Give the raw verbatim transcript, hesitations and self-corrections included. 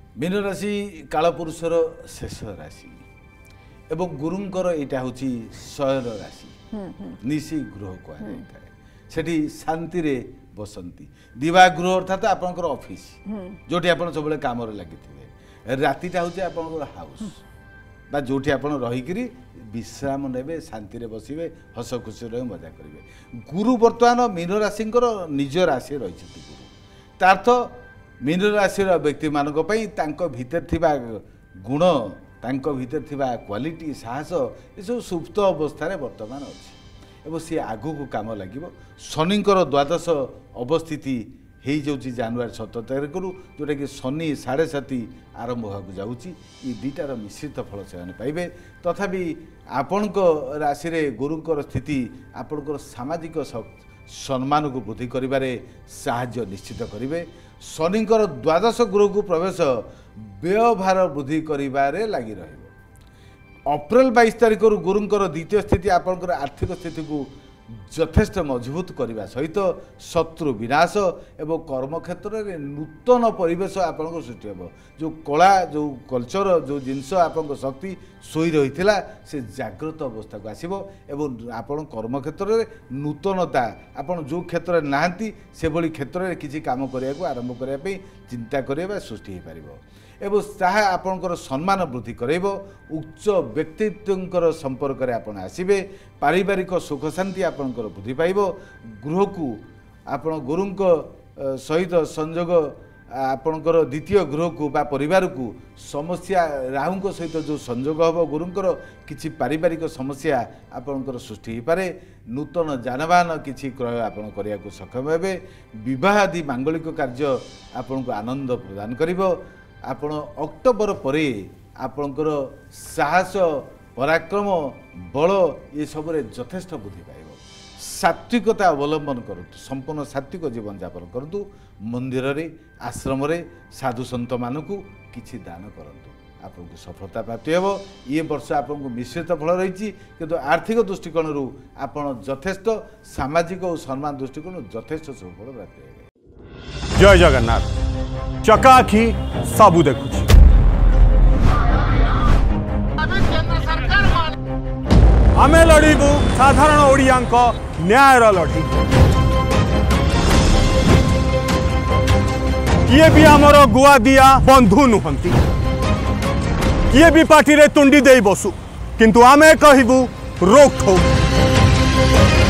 Mean राशि कालपुरुषर शेष राशि एवं गुरुंकर यहाँ हूँ शयन राशि निशी गृह कहु शांति रे बसंती दिवा गृह अर्थात आपंकर ऑफिस जो आप सब कम लगे रातिटा हूँ आपंकर हाउस बा जो आप रहीकि विश्राम ने शांति रे बसवे हस खुशी रह मजा करेंगे। गुरु बर्तमान मीन राशि निज राशि रही गुरु तार्थ मीन राशि व्यक्ति मान भीतर थिबा गुण तांको भीतर थिबा क्वालिटी साहस ये सब सुप्त अवस्था वर्तमान अच्छी एवं सी आगु को काम लगे। शनिंकर द्वादश अवस्थिति हो जाऊँगी जनवरी सतर तारीख रु जोटा कि शनि साढ़े साति आरंभ होगा जाऊँगी ये दुईटार मिश्रित फल से पाइबे। तथापि आपण राशि रे गुरुंकर स्थिति आपणकर सामाजिक सम्मान को वृद्धि करिबारे साहाय्य निश्चित करिवे। शनिंकर द्वादश गृह को प्रवेश व्यवहार वृद्धि करिबारे लगी रहिबो। अप्रैल बाईस तारीख रु गुरुंकर द्वितीय स्थिति आपणकर आर्थिक स्थिति को यथेष्ट मजबूत करने सहित शत्रु विनाश एवं कर्म क्षेत्र में नूतन परिवेश आपको सृष्टि हो। जो कला जो कल्चर जो जिनस आप शक्ति शोई रही से जागृत अवस्था को आसो एवं आपण कर्म क्षेत्र में नूतनता आपड़ जो क्षेत्र में नहांती से भली क्षेत्र में किसी काम करने को आरंभ करने चिंता करने सृष्टि हो पार एवं ताहा आपणकर सम्मान वृद्धि करब। उच्च व्यक्तित्व संपर्क में आप आसबे पारिवारिक सुख शांति आपणकर वृद्धि पाइब। गृह को आपण गुरु सहित संयोग आपणकर द्वितीय गृह को बा परिवार को समस्या राहु सहित जो संयोग हम गुरुंकर किछि पारिवारिक समस्या आपणकर सृष्टि हो पारे। नूतन जानवाहन किछि क्रय आपण करिया को सक्षम हेबे। विवाह आदि मांगलिक कार्य आपण को आनंद प्रदान करिवो। आपण अक्टोबर परे आपणकर साहस पराक्रम बल ये सब यथेष्ट वृद्धि पाइब। सात्विकता अवलंबन करूँ संपूर्ण सात्विक जीवन यापन करूँ। मंदिर रे आश्रम रे साधु सन्त मानू किछि दान करूँ आपको सफलता प्राप्ति हो। ये वर्ष आपको मिश्रित फल रही किंतु आर्थिक दृष्टिकोण आपण यथेष्ट सामाजिक और सम्मान दृष्टिकोण यथेष्ट सफल प्राप्ति हो। जय जगन्नाथ चकाखी सबू देखुची आमे लड़ीबू साधारण ओडियांक न्यायर लड़ी किए भी आमर गुआ दिया बंधु नुहंती किए भी पार्टी रे तुंडी दे बसु किंतु आमे कहबू रोक ठोक।